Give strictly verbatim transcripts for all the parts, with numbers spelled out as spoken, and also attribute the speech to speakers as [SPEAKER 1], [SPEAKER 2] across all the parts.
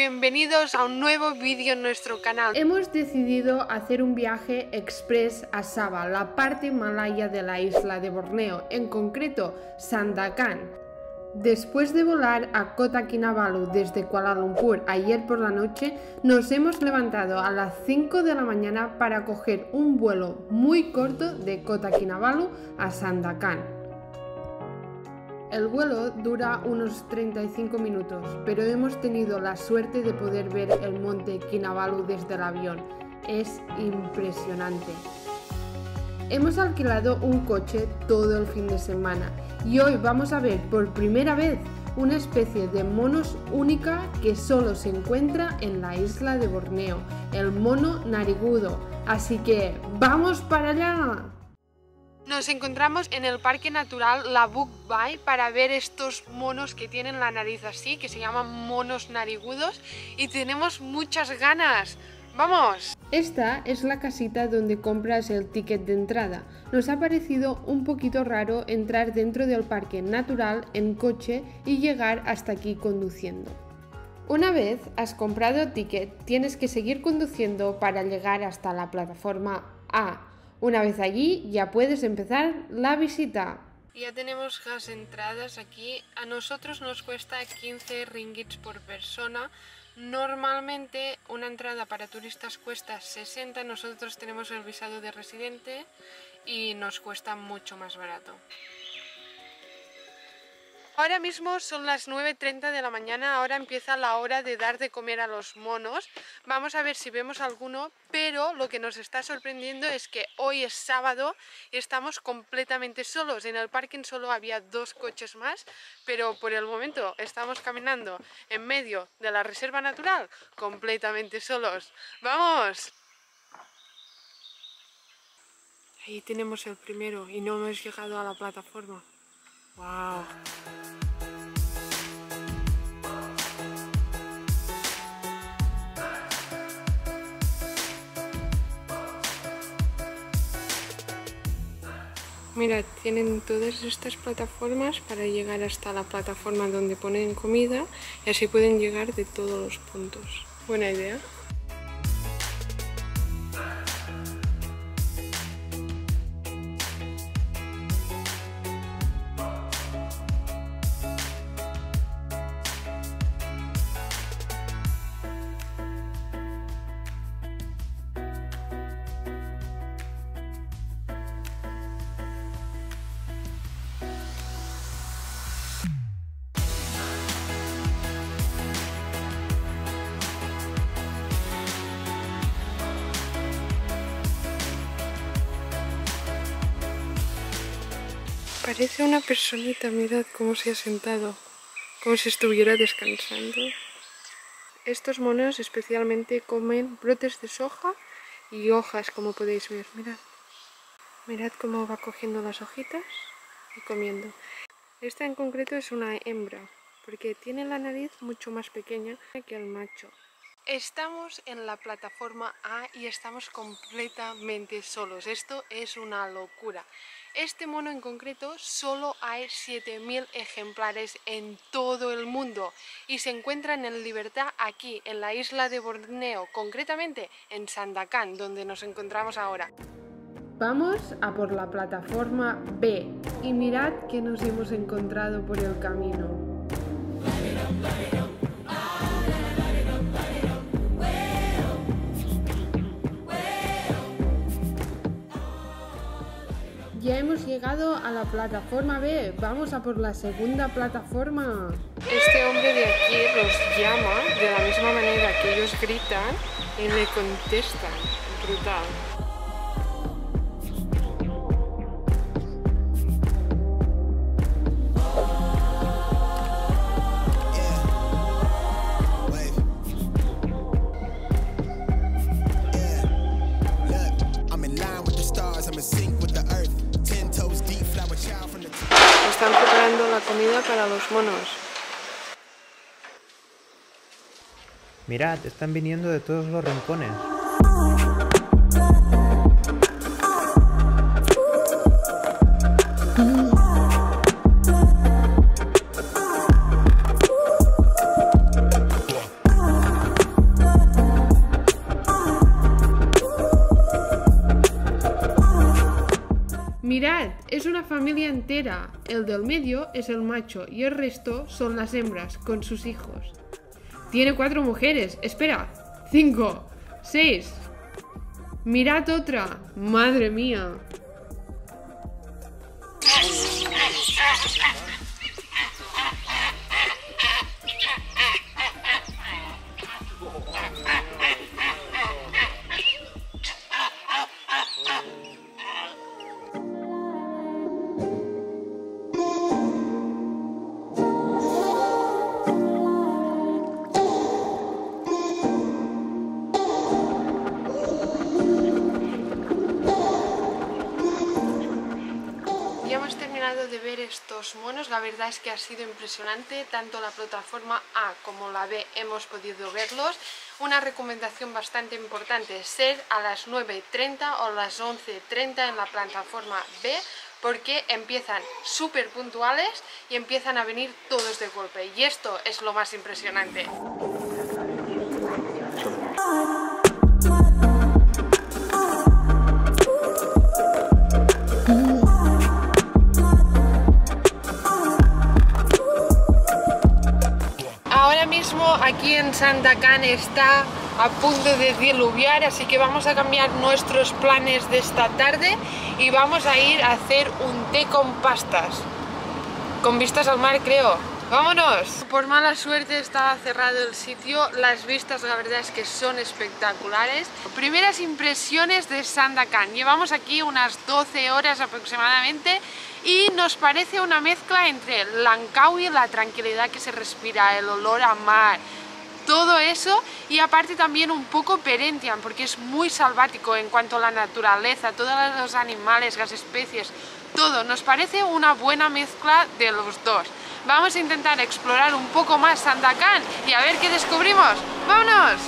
[SPEAKER 1] bienvenidos a un nuevo vídeo en nuestro canal.
[SPEAKER 2] Hemos decidido hacer un viaje express a Sabah, la parte malaya de la isla de Borneo, en concreto Sandakan. Después de volar a Kota Kinabalu desde Kuala Lumpur ayer por la noche, nos hemos levantado a las cinco de la mañana para coger un vuelo muy corto de Kota Kinabalu a Sandakan. El vuelo dura unos treinta y cinco minutos, pero hemos tenido la suerte de poder ver el monte Kinabalu desde el avión. Es impresionante. Hemos alquilado un coche todo el fin de semana y hoy vamos a ver por primera vez una especie de monos única que solo se encuentra en la isla de Borneo, el mono narigudo. Así que ¡vamos para allá!
[SPEAKER 1] Nos encontramos en el Parque Natural Labuk Bay para ver estos monos que tienen la nariz así, que se llaman monos narigudos, y tenemos muchas ganas. ¡Vamos!
[SPEAKER 2] Esta es la casita donde compras el ticket de entrada. Nos ha parecido un poquito raro entrar dentro del parque natural en coche y llegar hasta aquí conduciendo. Una vez has comprado el ticket, tienes que seguir conduciendo para llegar hasta la plataforma A. Una vez allí ya puedes empezar la visita.
[SPEAKER 1] Ya tenemos las entradas aquí. A nosotros nos cuesta quince ringgits por persona. Normalmente una entrada para turistas cuesta sesenta. Nosotros tenemos el visado de residente y nos cuesta mucho más barato. Ahora mismo son las nueve y treinta de la mañana, ahora empieza la hora de dar de comer a los monos. Vamos a ver si vemos alguno, pero lo que nos está sorprendiendo es que hoy es sábado y estamos completamente solos. En el parking solo había dos coches más, pero por el momento estamos caminando en medio de la reserva natural completamente solos. ¡Vamos! Ahí tenemos el primero y no hemos llegado a la plataforma. ¡Wow! Mirad, tienen todas estas plataformas para llegar hasta la plataforma donde ponen comida y así pueden llegar de todos los puntos. Buena idea. Parece una personita, mirad cómo se ha sentado, como si estuviera descansando. Estos monos especialmente comen brotes de soja y hojas, como podéis ver, mirad. Mirad cómo va cogiendo las hojitas y comiendo. Esta en concreto es una hembra, porque tiene la nariz mucho más pequeña que el macho. Estamos en la plataforma A y estamos completamente solos. Esto es una locura. Este mono en concreto solo hay siete mil ejemplares en todo el mundo y se encuentran en libertad aquí, en la isla de Borneo, concretamente en Sandakan, donde nos encontramos ahora.
[SPEAKER 2] Vamos a por la plataforma B y mirad que nos hemos encontrado por el camino. Ya hemos llegado a la plataforma B, vamos a por la segunda plataforma.
[SPEAKER 1] Este hombre de aquí los llama de la misma manera que ellos gritan y le contestan. Brutal. Están preparando la comida para los monos.
[SPEAKER 3] Mirad, están viniendo de todos los rincones.
[SPEAKER 2] Mirad, es una familia entera. El del medio es el macho y el resto son las hembras con sus hijos. Tiene cuatro mujeres. Espera. Cinco. Seis. Mirad otra. Madre mía.
[SPEAKER 1] Ya hemos terminado de ver estos monos, la verdad es que ha sido impresionante, tanto la plataforma A como la B hemos podido verlos. Una recomendación bastante importante, ser a las nueve y treinta o las once y treinta en la plataforma B, porque empiezan súper puntuales y empiezan a venir todos de golpe, y esto es lo más impresionante. Ahora mismo aquí en Sandakán está a punto de diluviar, así que vamos a cambiar nuestros planes de esta tarde y vamos a ir a hacer un té con pastas, con vistas al mar, creo. ¡Vámonos! Por mala suerte estaba cerrado el sitio, las vistas la verdad es que son espectaculares. Primeras impresiones de Sandakán, llevamos aquí unas doce horas aproximadamente y nos parece una mezcla entre Langkawi, la tranquilidad que se respira, el olor a mar, todo eso, y aparte también un poco Perhentian, porque es muy salvático en cuanto a la naturaleza, todos los animales, las especies, todo. Nos parece una buena mezcla de los dos. Vamos a intentar explorar un poco más Sandakán y a ver qué descubrimos. ¡Vámonos!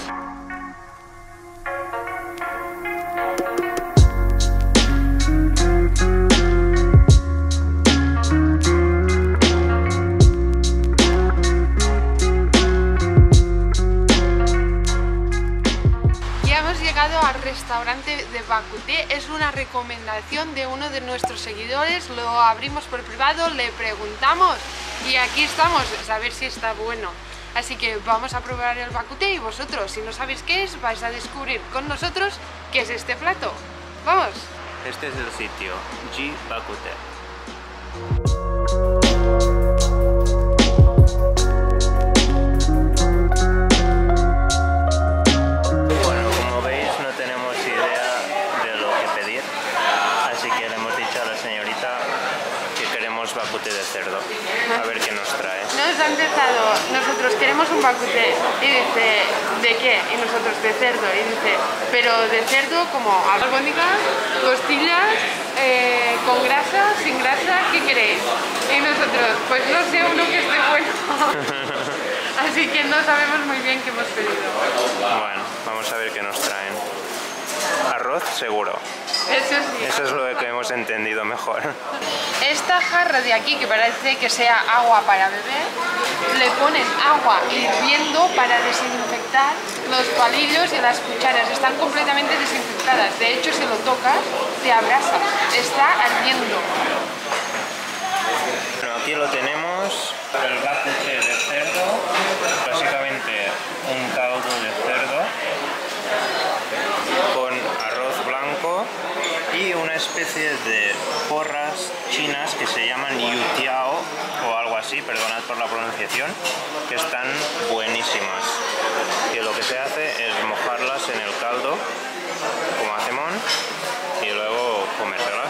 [SPEAKER 1] Al restaurante de Bakute, es una recomendación de uno de nuestros seguidores, lo abrimos por privado, le preguntamos y aquí estamos, a ver si está bueno. Así que vamos a probar el Bakute y vosotros, si no sabéis qué es, vais a descubrir con nosotros qué es este plato. ¡Vamos!
[SPEAKER 3] Este es el sitio, G Bakute. Bakute de cerdo, a ver qué nos trae.
[SPEAKER 1] Nos ha empezado, nosotros queremos un bakute y dice, ¿de qué? Y nosotros, de cerdo, y dice, pero de cerdo como albóndigas, costillas, eh, con grasa, sin grasa, ¿qué queréis? Y nosotros, pues no sé, uno que esté bueno. Así que no sabemos muy bien qué hemos pedido.
[SPEAKER 3] Bueno, vamos a ver qué nos traen. Arroz seguro.
[SPEAKER 1] Eso sí.
[SPEAKER 3] Eso es lo que hemos entendido mejor.
[SPEAKER 1] Esta jarra de aquí, que parece que sea agua para beber, le ponen agua hirviendo para desinfectar los palillos y las cucharas. Están completamente desinfectadas. De hecho, si lo tocas, te abrasa. Está ardiendo.
[SPEAKER 3] Bueno, aquí lo tenemos. El bakute de cerdo. Básicamente un caldo de cerdo con arroz blanco y una especie de porras chinas que se llaman youtiao o algo así, perdonad por la pronunciación, que están buenísimas. Y lo que se hace es mojarlas en el caldo como a cemón y luego comérselas.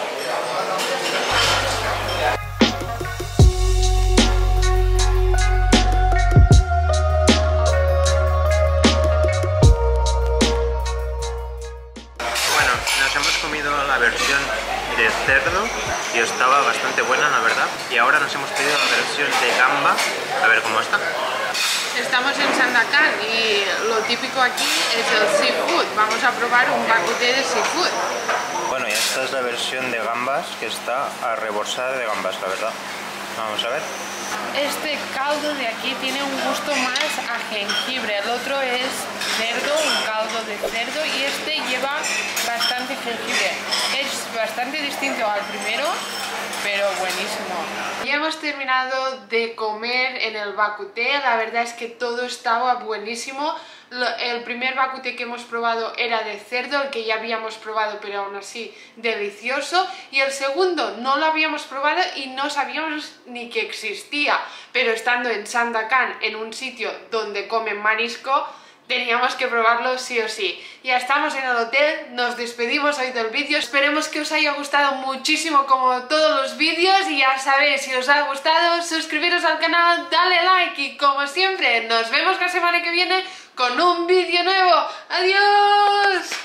[SPEAKER 3] La versión de cerdo y estaba bastante buena, la verdad, y ahora nos hemos pedido la versión de gamba, a ver cómo está.
[SPEAKER 1] Estamos en Sandakán y lo típico aquí es el seafood. Vamos a probar un bakute de seafood.
[SPEAKER 3] Bueno, y esta es la versión de gambas, que está a rebosar de gambas, la verdad. Vamos a ver.
[SPEAKER 1] Este caldo de aquí tiene un gusto más a jengibre, el otro es cerdo, un caldo de cerdo, y este lleva bastante jengibre. Es
[SPEAKER 2] bastante distinto al primero, pero buenísimo. Ya hemos terminado de comer en el bakuté, la verdad es que todo estaba buenísimo. El primer bakuté que hemos probado era de cerdo, el que ya habíamos probado, pero aún así delicioso. Y el segundo no lo habíamos probado y no sabíamos ni que existía, pero estando en Sandakan, en un sitio donde comen marisco, teníamos que probarlo sí o sí. Ya estamos en el hotel, nos despedimos hoy del vídeo. Esperemos que os haya gustado muchísimo como todos los vídeos y ya sabéis, si os ha gustado, suscribiros al canal, dale like y como siempre, nos vemos la semana que viene con un vídeo nuevo. ¡Adiós!